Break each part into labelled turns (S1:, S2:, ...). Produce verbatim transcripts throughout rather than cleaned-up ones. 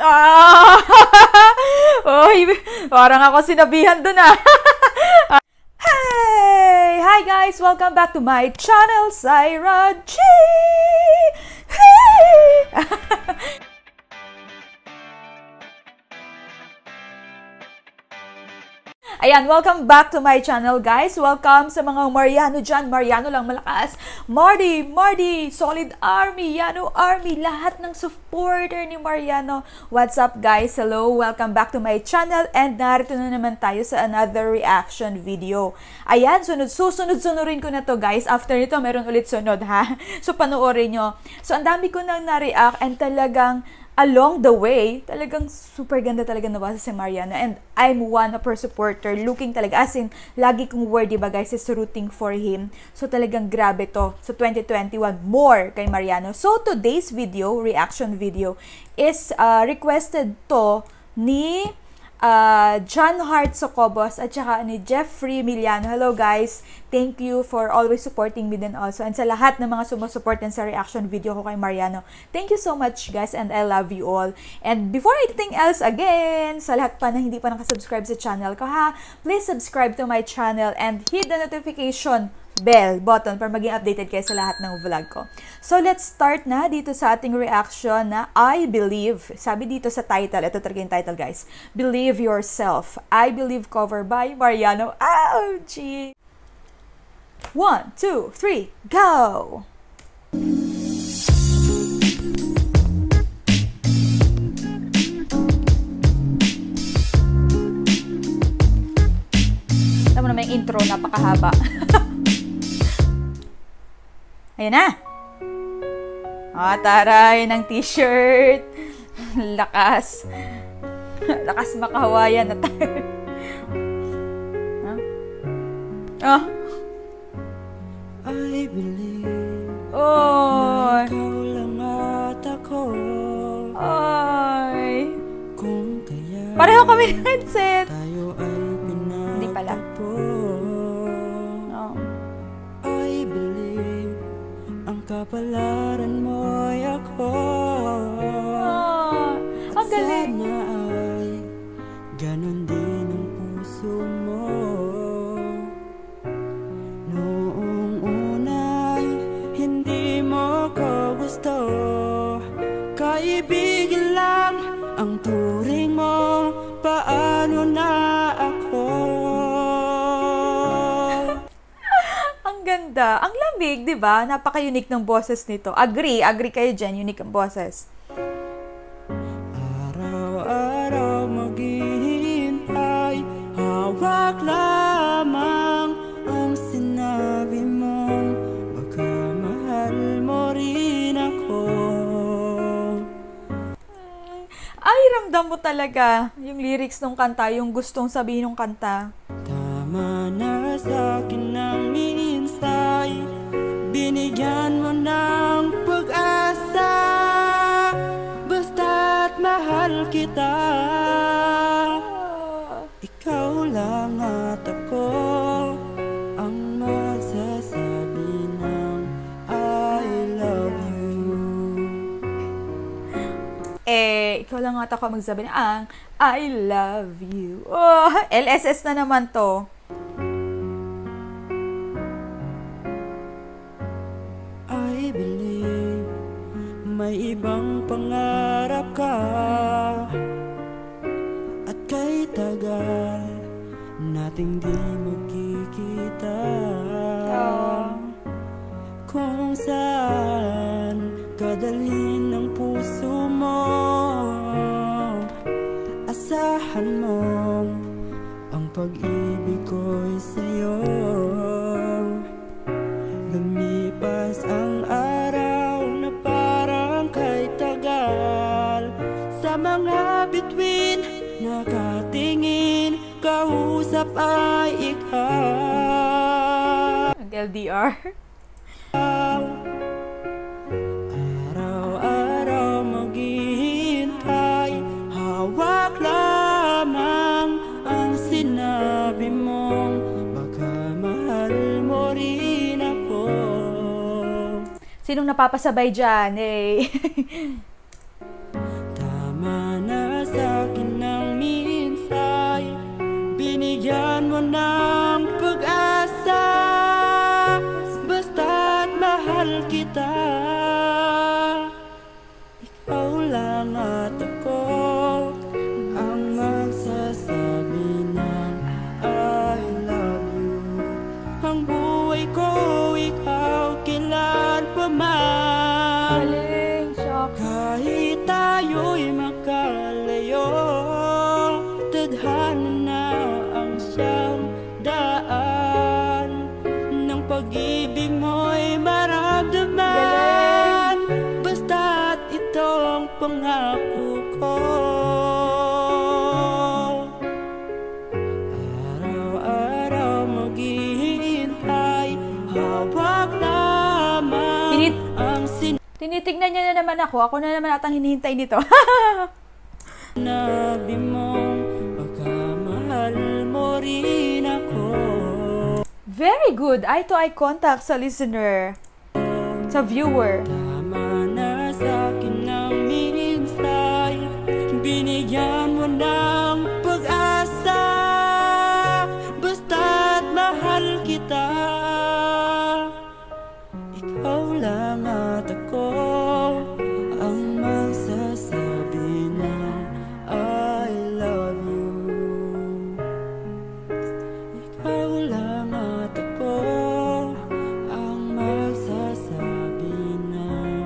S1: Ah! Oy, parang ako sinabihan dun ah. Hey! Hi guys! Welcome back to my channel, Syra G! Hey! Ayan, welcome back to my channel guys. Welcome sa mga Mariano dyan. Mariano lang malakas. Marty, Marty, Solid Army, Yano Army, lahat ng supporter ni Mariano. What's up guys? Hello, welcome back to my channel. And narito na naman tayo sa another reaction video. Ayan, sunod, susunod-sunurin ko na to guys. After nito, meron ulit sunod ha. So panoorin nyo. So ang dami ko nang na-react and talagang along the way, talagang super ganda talaga nabasa si Mariano. And I'm one of her supporter, looking talaga, as in, lagi kong word, diba guys, is rooting for him. So talagang grabe to. So twenty twenty-one, more kay Mariano. So today's video, reaction video, is uh, requested to ni uh, John Hart Socobos at saka ni Jeffrey Miliano. Hello guys, thank you for always supporting me din also. And sa lahat ng mga sumusuport din sa reaction video ko kay Mariano, thank you so much guys and I love you all. And before anything else, again, sa lahat pa na hindi pa nakasubscribe sa channel ko ha, please subscribe to my channel and hit the notification bell button para maging updated kayo sa lahat ng vlog ko. So, let's start na dito sa ating reaction na I Believe. Sabi dito sa title, ito talaga yung title guys, Believe Yourself. I Believe cover by Mariano. O G! One, two, three, go! Alam mo naman yung intro, napakahaba. Ayan na! Ah, taray ng t-shirt. Lakas. Lakas makahawayan na tayo. Huh? Oh.
S2: I believe
S1: oh.
S2: na ikaw lang at ako.
S1: Ay.
S2: Kung kaya
S1: pareho kami ng headset.
S2: Tayo ay pinatagpo.
S1: Hindi pala. Oh.
S2: I believe ang kapalaran mo'y ako.
S1: Oh. Ang galing.
S2: Sana ay ganon din ang puso mo. Noong unay hindi mo ko gusto, kaibigan lang ang turing mo. Paano na ako?
S1: Ang ganda. Ang lamig, di ba? Napaka-unique ng boses nito. Agree, agree kayo dyan. Unique ang boses.
S2: Araw-araw maghihintay, hawak lamang ang sinabi mo. Baka mahal mo rin ako.
S1: Ay, ramdam mo talaga yung lyrics ng kanta, yung gustong sabihin ng kanta.
S2: Tama na sa akin ng minsay, binigyan mo ng pag-asa. Basta't mahal kita, ikaw lang at ako ang magsasabi ng I love you.
S1: Eh, ikaw lang ata ako magsabi na ang I love you. Oh, L S S na naman to.
S2: I believe may ibang pangarap ka, at kay tagal nating di magkikita.
S1: Oh.
S2: Kung saan kadalhin ng puso mo, asahan mo ang pag-ibig ko'y sa'yo. Lumipas ang araw na parang kay tagal, sa mga bituin nakatingin, kausap ay ikaw.
S1: L D R.
S2: Araw-araw maghihintay, hawak lamang ang sinabi mong baka mahal mo rin ako.
S1: Sinong napapasabay dyan? Eh.
S2: Tama na ikaw lang at ako ang magsasabi ng I love you. Ang buhay ko, ikaw kailan pa man.
S1: Galing, shock.
S2: Kahit tayo'y makalayo, tadhana na ang siyang daan ng pag-ibig mo'y maramdaman. Basta't itong pangako ko, araw-araw maghihintay, hawak lamang
S1: Tinit
S2: ang sin
S1: Tinitignan niya na naman ako. Ako na naman atang hinihintay nito.
S2: Nabi mong pagkamahal mo rin ako.
S1: Very good. Eye-to-eye contact sa listener. Sa viewer.
S2: Tama na sa'kin ang minsay, binigyan mo ng pag-asa. Basta't mahal kita, ikaw lang at ako ang magsasabi ng I love you. Ikaw lang at ako ang magsasabi ng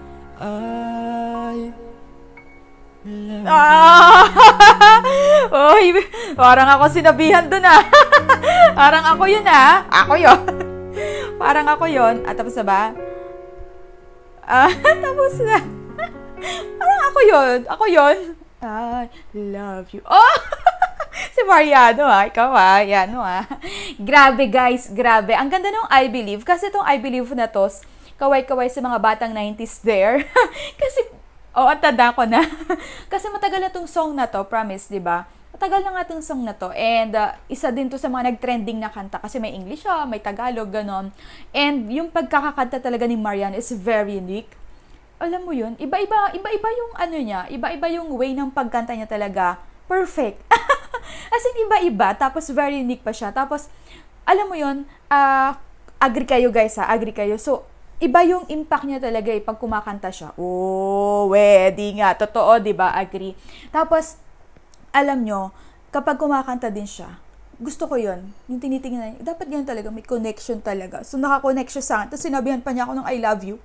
S2: I love you.
S1: Ah! Oy, parang ako sinabihan dun ah. Parang ako yun ah. Ako yun. Parang ako yun. At tapos na ba? Ah, tapos na. Parang ako yun. Ako yun. I love you. Oh! Si Mariano ah. Ikaw ah. Yan ah. Grabe guys. Grabe. Ang ganda nung I Believe. Kasi itong I Believe na to, kaway-kaway sa mga batang nineties there. Kasi, oh, ang tanda ko na. Kasi matagal na tong song na to. Promise, di ba? Matagal na nga itong song na to. And uh, isa din to sa mga nag-trending na kanta. Kasi may English siya, may Tagalog, ganon. And yung pagkakakanta talaga ni Mariano is very unique. Alam mo yun, iba-iba, iba-iba yung ano niya, iba-iba yung way ng pagkanta niya talaga. Perfect. As in, iba-iba. Tapos very unique pa siya. Tapos, alam mo yun, uh, agree kayo guys ha, agree kayo. So, iba yung impact niya talaga eh, pag kumakanta siya. Oh, wedi nga. Totoo, di ba? Agree. Tapos, alam nyo, kapag kumakanta din siya, gusto ko yun. Yung tinitingnan niya, dapat ganyan talaga, may connection talaga. So, nakakonect siya sa akin. Tapos, sinabihan pa niya ako ng I love you.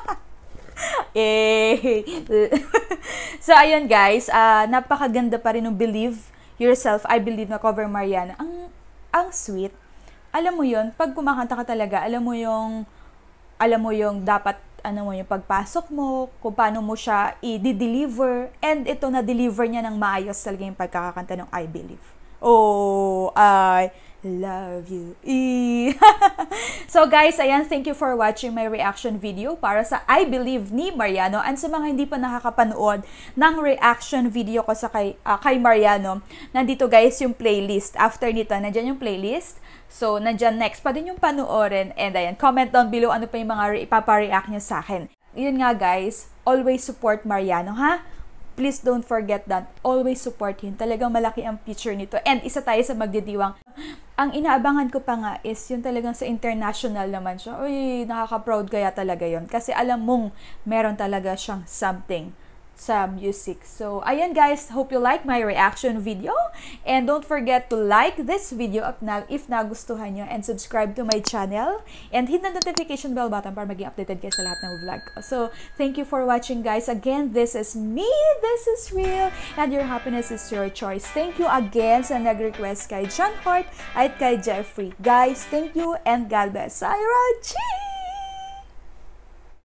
S1: eh. So, ayun guys, uh, napakaganda pa rin ng Believe Yourself, I Believe na cover Mariano. Ang, ang sweet. Alam mo yun, pag kumakanta ka talaga, alam mo yung, alam mo yung dapat, ano mo yung pagpasok mo, kung paano mo siya i-deliver, and ito na-deliver niya ng maayos talaga yung pagkakakanta ng I Believe. Oh, I love you. So guys, ayan, thank you for watching my reaction video para sa I Believe ni Mariano. And sa mga hindi pa nakakapanood ng reaction video ko sa kay, uh, kay Mariano, nandito guys yung playlist. After nito, nandyan yung playlist. So, nandyan next pa din yung panoorin. And ayan, comment down below ano pa yung mga ipapa-react nyo sa akin. Yun nga guys, always support Mariano, ha? Please don't forget that. Always support him. Talagang malaki ang future nito. And isa tayo sa magdidiwang. Ang inaabangan ko pa nga is yung talagang sa international naman siya. Uy, nakaka-proud kaya talaga yon. Kasi alam mong meron talaga siyang something sa music. So, ayan guys, hope you like my reaction video. And don't forget to like this video if, na, if nagustuhan nyo, and subscribe to my channel. And hit the notification bell button para maging updated kayo sa lahat ng vlog ko. So, thank you for watching guys. Again, this is me, this is real, and your happiness is your choice. Thank you again sa nag-request kay John Hart at kay Jeffrey. Guys, thank you and God bless. Ira G!